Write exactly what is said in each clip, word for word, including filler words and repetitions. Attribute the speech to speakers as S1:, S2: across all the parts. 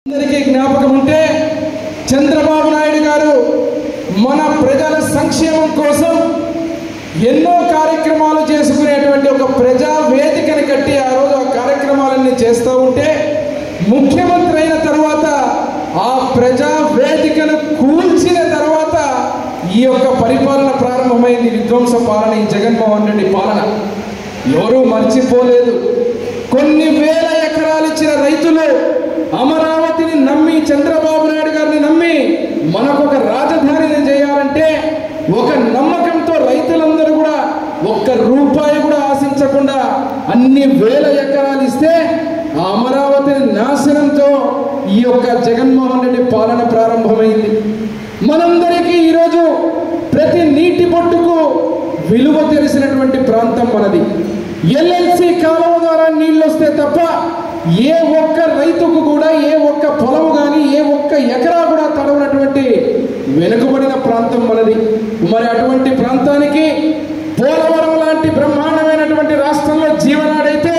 S1: అందరికీ జ్ఞాపకం ఉంటే చంద్రబాబు నాయుడు గారు మన ప్రజల సంక్షేమం కోసం ఎన్నో కార్యక్రమాలు చేసుకునేటువంటి ఒక ప్రజా వేదికను కట్టి ఆ రోజు ఆ కార్యక్రమాలన్నీ చేస్తూ ఉంటే ముఖ్యమంత్రి అయిన తర్వాత ఆ ప్రజా వేదికను కూల్చిన తర్వాత ఈ యొక్క పరిపాలన ప్రారంభమైంది. విధ్వంస పాలన, ఈ జగన్మోహన్ రెడ్డి పాలన ఎవరూ మర్చిపోలేదు. కొన్ని వేల ఎకరాలు ఇచ్చిన రైతులు అమరావతిని నమ్మి, చంద్రబాబు నాయుడు గారిని నమ్మి మనకు ఒక రాజధానిని చేయాలంటే ఒక నమ్మకంతో రైతులందరూ కూడా ఒక్క రూపాయి కూడా ఆశించకుండా అన్ని వేల ఎకరాలు ఇస్తే ఆ అమరావతిని నాశనంతో ఈ యొక్క జగన్మోహన్ రెడ్డి పాలన ప్రారంభమైంది. మనందరికీ ఈరోజు ప్రతి నీటి బొట్టుకు విలువ తెలిసినటువంటి ప్రాంతం మనది. ఎల్ఎల్సి కాలువ ద్వారా నీళ్ళు వస్తే తప్ప ఏ ఒక్క రైతుకు కూడా ఏ ఒక్క పొలము కానీ ఏ ఒక్క ఎకరా కూడా తడవనటువంటి వెనుకబడిన ప్రాంతం మనది. మరి అటువంటి ప్రాంతానికి పోలవరం లాంటి బ్రహ్మాండమైనటువంటి రాష్ట్రంలో జీవనాడైతే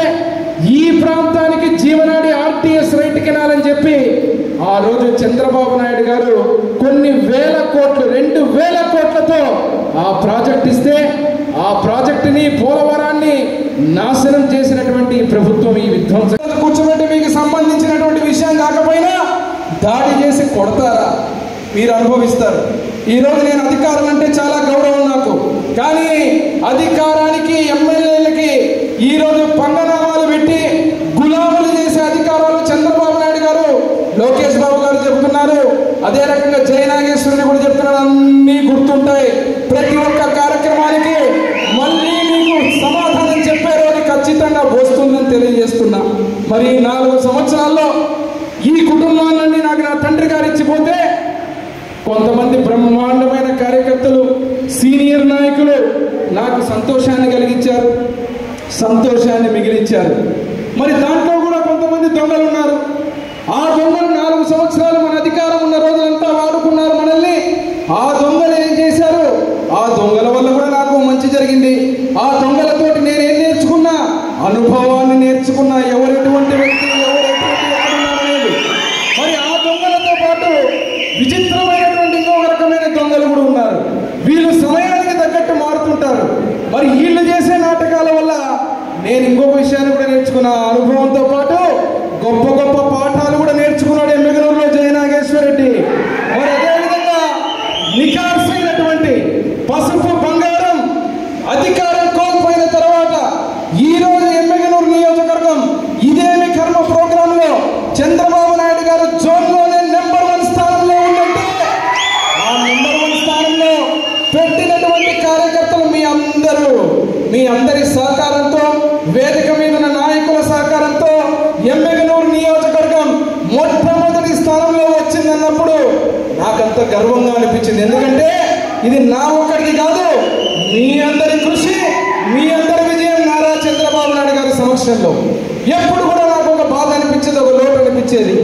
S1: ఈ ప్రాంతానికి జీవనాడి ఆర్టీఎస్ రైట్ కెనాలని చెప్పి ఆ రోజు చంద్రబాబు నాయుడు గారు కొన్ని వేల కోట్లు రెండు వేల కోట్లతో ఆ ప్రాజెక్ట్ ఇస్తే ఆ ప్రాజెక్టుని, పోలవరాన్ని నాశనం చేసినటువంటి ప్రభుత్వం ఈ విధ్వంసం. కూర్చోబెట్టి మీకు సంబంధించినటువంటి విషయం కాకపోయినా దాడి చేసి కొడతారా మీరు అనుభవిస్తారు. ఈరోజు నేను అధికారం అంటే చాలా గౌరవం నాకు, కానీ అధికారానికి ఎమ్మెల్యేలకి ఈరోజు పంగనామాలు పెట్టి గులాములు చేసే అధికారాలు చంద్రబాబు నాయుడు గారు, లోకేష్ బాబు గారు చెబుతున్నారు. అదే రకంగా జయనాగేశ్వరుని కూడా చెప్తున్నారు. అన్నీ గుర్తుంటాయి. ప్రతి ఒక్క కార్యక్రమానికి మళ్ళీ మీకు సమాధానం చెప్పే రోజు ఖచ్చితంగా వస్తుందని తెలియజేస్తున్నా. మరి నాలుగు సంవత్సరాల్లో ఈ కుటుంబాలన్నీ నాకు నా తండ్రి గారు ఇచ్చిపోతే కొంతమంది బ్రహ్మాండమైన కార్యకర్తలు, సీనియర్ నాయకులు నాకు సంతోషాన్ని కలిగించారు, సంతోషాన్ని మిగిలించారు. మరి దాంట్లో కూడా కొంతమంది దొంగలు ఉన్నారు. ఆ దొంగలు నాలుగు సంవత్సరాలు మన అధికారం ఉన్న రోజులంతా వాడుకున్నారు మనల్ని. ఆ దొంగలు ఏం చేశారు? ఆ దొంగల వల్ల కూడా నాకు మంచి జరిగింది. ఆ దొంగలతోటి నేను ఏం నేర్చుకున్నా? అనుభవాన్ని నేర్చుకున్నా. ఎవరు ఎటువంటి వ్యక్తి, ఎవరు ఎటువంటి వ్యక్తి. మరి ఆ దొంగలతో పాటు విచిత్రమైనటువంటి ఇంకొక రకమైన దొంగలు కూడా ఉన్నారు. వీళ్ళు సమయానికి తగ్గట్టు మారుతుంటారు. మరి వీళ్ళు చేసే నాటకాల వల్ల నేను ఇంకొక విషయాన్ని కూడా నేర్చుకున్నా. అనుభవంతో పాటు గొప్ప గొప్ప పాఠాలు కూడా నేర్చుకున్నాడు ఎమ్మెగనూరులో జయనాగేశ్వర రెడ్డి. మరి అదేవిధంగా నిఖార్సైనటువంటి పసుపు బంగారం అధికారం కోల్పోయిన తర్వాత ఈ రోజు ఎమ్మెగనూరు నియోజకవర్గం ఇదేమి కర్మ ప్రోగ్రామ్ లో చంద్రబాబు నాయుడు గారు జోన్ లోనే నెంబర్ వన్ స్థానంలో ఉందంటే ఆ నెంబర్ వన్ స్థానంలో పెట్టినటువంటి కార్యకర్తలు మీ అందరూ, మీ అందరి సహకారంతో, వేదిక మీద ఉన్న నాయకుల సహకారంతో ఎమ్మెగనూరు నియోజకవర్గం మొట్టమొదటి స్థానంలో వచ్చిందన్నప్పుడు నాకంత గర్వంగా అనిపించింది. ఎందుకంటే ఇది నా ఒక్కడికి కాదు, మీ అందరి కృషి, మీ అందరి విజయం నారా చంద్రబాబు నాయుడు గారి సమక్షంలో. ఎప్పుడు కూడా నాకు ఒక బాధ అనిపించేది, ఒక లోటు అనిపించేది.